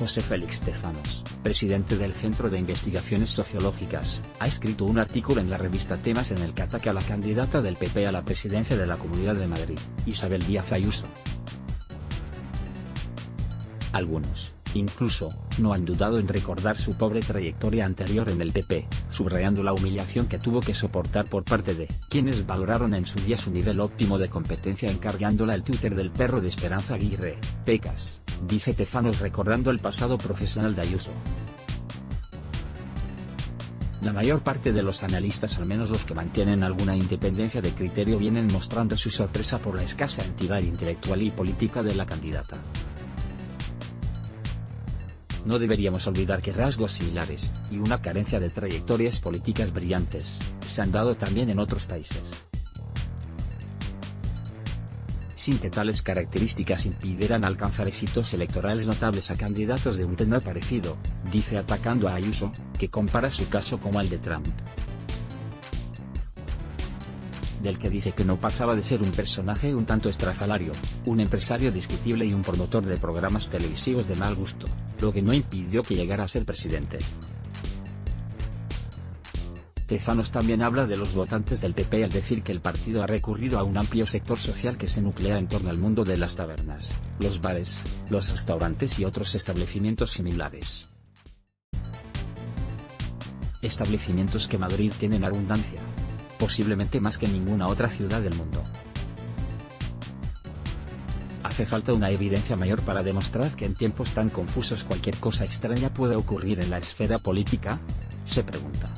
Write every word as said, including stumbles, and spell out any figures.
José Félix Tezanos, presidente del Centro de Investigaciones Sociológicas, ha escrito un artículo en la revista Temas en el que ataca a la candidata del P P a la presidencia de la Comunidad de Madrid, Isabel Díaz Ayuso. Algunos, incluso, no han dudado en recordar su pobre trayectoria anterior en el P P, subrayando la humillación que tuvo que soportar por parte de quienes valoraron en su día su nivel óptimo de competencia encargándola el Twitter del perro de Esperanza Aguirre, Pecas, dice Tezanos recordando el pasado profesional de Ayuso. La mayor parte de los analistas, al menos los que mantienen alguna independencia de criterio, vienen mostrando su sorpresa por la escasa entidad intelectual y política de la candidata. No deberíamos olvidar que rasgos similares, y una carencia de trayectorias políticas brillantes, se han dado también en otros países. Sin que tales características impidieran alcanzar éxitos electorales notables a candidatos de un tenor parecido, dice atacando a Ayuso, que compara su caso como el de Trump, del que dice que no pasaba de ser un personaje un tanto estrafalario, un empresario discutible y un promotor de programas televisivos de mal gusto, lo que no impidió que llegara a ser presidente. Tezanos también habla de los votantes del P P al decir que el partido ha recurrido a un amplio sector social que se nuclea en torno al mundo de las tabernas, los bares, los restaurantes y otros establecimientos similares. Establecimientos que Madrid tiene en abundancia, posiblemente más que ninguna otra ciudad del mundo. ¿Hace falta una evidencia mayor para demostrar que en tiempos tan confusos cualquier cosa extraña puede ocurrir en la esfera política?, se pregunta.